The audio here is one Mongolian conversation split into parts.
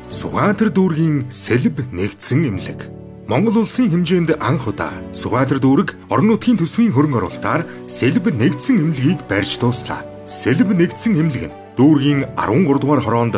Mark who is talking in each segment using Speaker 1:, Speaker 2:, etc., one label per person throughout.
Speaker 1: Сугаатар дүүргийн сэлб нэгдсэн эмнэлэг. Монгол улсын хэмжээнд анх удаа Сугаатар дүүрэг орон нутгийн төсвийн хөрөнгө оруулалтаар сэлб нэгдсэн эмнэлгийг барьж дууслаа. Сэлб нэгдсэн эмнэлэг нь дүүргийн 13 дугаар хороонд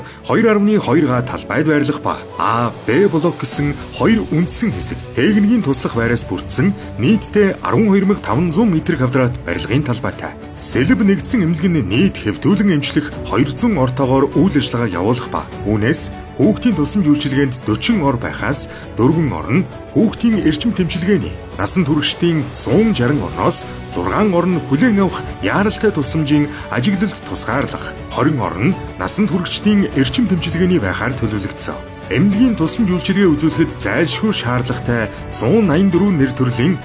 Speaker 1: 2.2 талбайд байрлах ба А, Б блок гэсэн хоёр үндсэн хэсэг техникийн туслах байраас бүрдсэн нийтдээ 12,500 м2 барилгын талбайтай. Сэлб нэгдсэн эмнэлэг нь нийт хэвтүүлэн эмчлэх 200 ортоогоор үйл ажиллагаа явуулах ба үүнээс хүүхдийн тусламж үйлчилгээнд 40 ор байхаас 4 ор нь хүүхдийн эрчим тэмчилгээний насан туршидтын 160 орноос 6 ор нь хүлээн авах яаралтай тусламжийн ажиглалд тусгаарлах 20 ор нь насан туршидтын эрчим тэмчилгээний байхаар төлөвлөгдсөн. Эмнэлгийн тусламж үйлчилгээ үзүүлэхэд зайлшгүй шаардлагатай 184 нэр төрлийн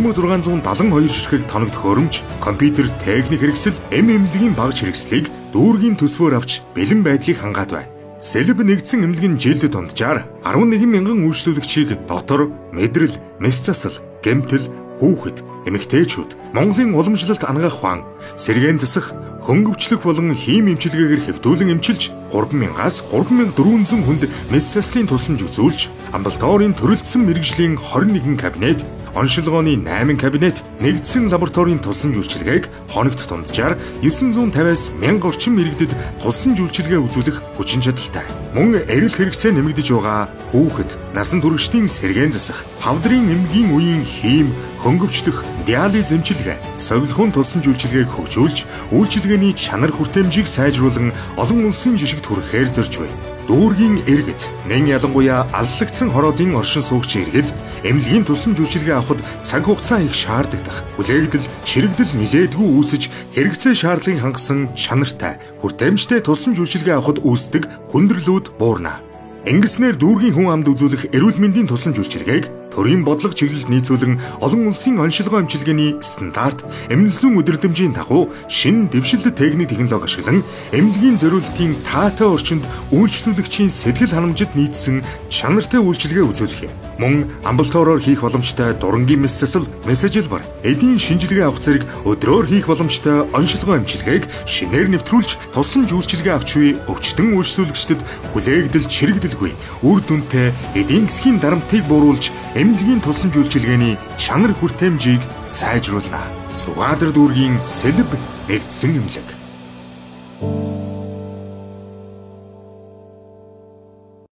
Speaker 1: 2672 ширхэг тоног төхөөрөмж, компьютер техник хэрэгсэл, эмнэлгийн багж хэрэгслийг дүүргийн төсвөөр авч бэлэн байдлыг хангаад байна. Сэлб нэгдсэн эмнэлэг нь жилд дунджаар 11 мянган үйлчлүүлэгчийг дотор, мэдрэл, мэс засал, гэмтэл, хүүхэд, эмэгтэйчүүд, Монголын уламжлалт ангаах ухаан, сэргээн засах, хөнгөвчлөх болон хийм эмчилгээгээр хэвтүүлэн эмчилж 3,000-аас 3,400 хүнд мэс заслын тусламж үзүүлж, амбулаторийн төрөлдсөн мэрэгжлийн 21 кабинет, оншилгооны 8 кабинет, нэгдсэн лабораторийн тусламж үйлчилгээг хоногт дунджаар 950-аас 1000 орчим иргэдэд тусламж үйлчилгээ үзүүлэх хүчин чадалтай. Мөн эрэлт хэрэгцээ нэмэгдэж байгаа хүүхэд, насан туршидтын сэргээн засах, хавдрын эмгийн үеийн хийм, хөнгөвчлөх, диализ эмчилгээ, совилхун тусламж үйлчилгээг хөгжүүлж, үйлчилгээний чанар хүртээмжийг сайжруулан олон улсын жишгт хүрэхээр зорж байна. Дүүргийн иргэд, нэн ялангуяа алслагдсан хороодын оршин суугч иргэд эмнэлгийн тусламж үйлчилгээ авахд цаг хугацаа их шаарддаг. Хүлээгдэл, чирэгдэл нилээдгүй үүсэж хэрэгцээ шаардлагыг хангасан чанартай, хүртээмжтэй тусламж үйлчилгээ авахд үүсдэг хүндрэлүүд буурна. Ингэснээр дүүргийн хүн амд үзүүлэх эрүүл мэндийн тусламж үйлчилгээг төрийн бодлого чиглэлд нийцүүлэн олон улсын оншилгоо эмчилгээний стандарт, эмнэлэг зүйн өдөрдмжийн дагуу шинэ дэвшилт техник технологи ашиглан эмнэлгийн зориултын таатай орчинд үйлчлүүлэгчийн сэтгэл ханамжид нийцсэн чанартай үйлчилгээ үзүүлэх юм. Мөн амбулатороор хийх боломжтой дурангийн мэс засал, мессежлбар, эдийн шинжилгээ авах зэрэг өдрөөр хийх боломжтой оншилгоо эмчилгээг шинээр нэвтрүүлж тусламж үйлчилгээ авч буй өвчтөн үйлчлүүлэгчдэд хүлээгдэл чирэгдэлгүй үр дүнтэй эдийн засгийн дарамтыг бууруулж эмнэлгийн тусламж үйлчилгээний чанар хүртээмжийг сайжруулна. Сугаатар дүүргийн сэлб нэгдсэн эмнэлэг.